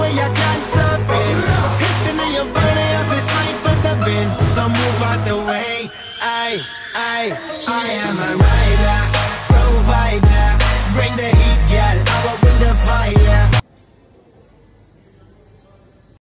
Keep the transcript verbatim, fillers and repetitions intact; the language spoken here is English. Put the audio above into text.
way, I can't stop it. Hitting in your body, I feel straight with the bin. So move out the way. I, I, I am a rider, provider. Bring the heat, girl, I will bring the fire.